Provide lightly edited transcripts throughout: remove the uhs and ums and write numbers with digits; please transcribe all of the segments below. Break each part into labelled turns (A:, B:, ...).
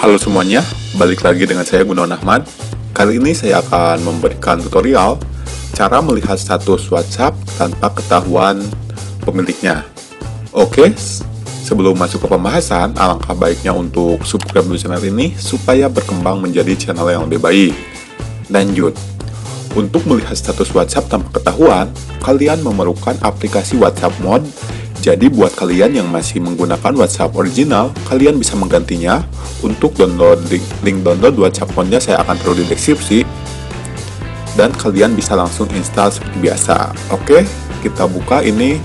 A: Halo semuanya, balik lagi dengan saya Gunawan Ahmad. Kali ini saya akan memberikan tutorial cara melihat status WhatsApp tanpa ketahuan pemiliknya. Oke, sebelum masuk ke pembahasan, alangkah baiknya untuk subscribe dulu channel ini supaya berkembang menjadi channel yang lebih baik. Lanjut, untuk melihat status WhatsApp tanpa ketahuan, kalian memerlukan aplikasi WhatsApp Mode. Jadi buat kalian yang masih menggunakan WhatsApp original, kalian bisa menggantinya. Untuk download link download WhatsApp Mode-nya saya akan taruh di deskripsi. Dan kalian bisa langsung install seperti biasa. Oke, kita buka ini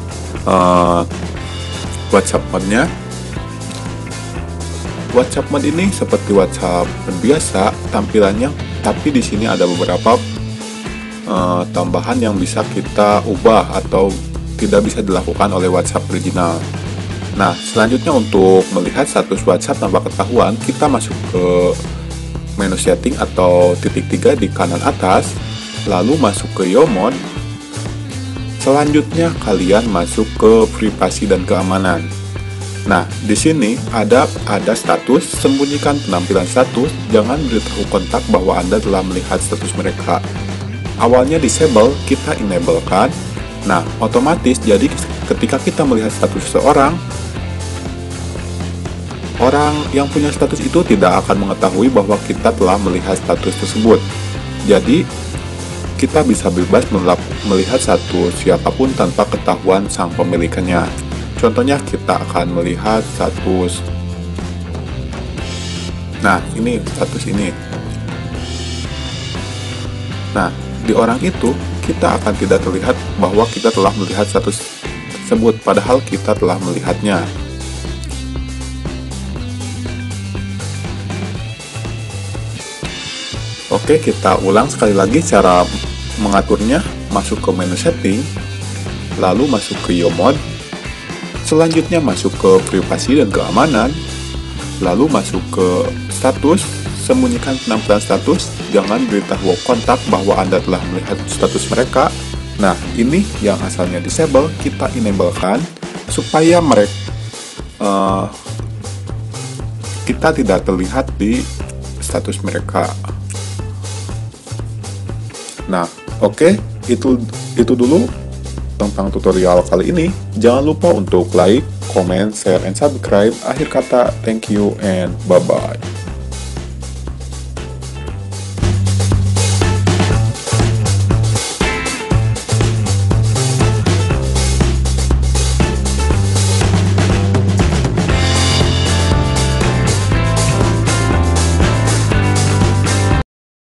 A: WhatsApp Mode-nya. WhatsApp Mode ini seperti WhatsApp biasa tampilannya, tapi di sini ada beberapa tambahan yang bisa kita ubah atau tidak bisa dilakukan oleh WhatsApp original. Nah, selanjutnya untuk melihat status WhatsApp tanpa ketahuan, kita masuk ke menu setting atau titik 3 di kanan atas, lalu masuk ke Your Mode. Selanjutnya kalian masuk ke privasi dan keamanan. Nah, di sini ada status, sembunyikan penampilan status, jangan beritahu kontak bahwa Anda telah melihat status mereka. Awalnya disable, kita enable kan. Nah, otomatis jadi ketika kita melihat status seseorang, orang yang punya status itu tidak akan mengetahui bahwa kita telah melihat status tersebut. Jadi, kita bisa bebas melihat status siapapun tanpa ketahuan sang pemilikannya. Contohnya, kita akan melihat status. Nah, ini status ini. Nah, di orang itu, kita akan tidak terlihat bahwa kita telah melihat status tersebut, padahal kita telah melihatnya. Oke, kita ulang sekali lagi cara mengaturnya. Masuk ke menu setting, lalu masuk ke Your Mode, selanjutnya masuk ke privasi dan keamanan, lalu masuk ke status, sembunyikan penampilan status, jangan beritahu kontak bahwa Anda telah melihat status mereka. Nah, ini yang asalnya disable, kita enablekan supaya kita tidak terlihat di status mereka. Nah, oke, itu dulu tentang tutorial kali ini. Jangan lupa untuk like, comment, share, and subscribe. Akhir kata, thank you and bye-bye.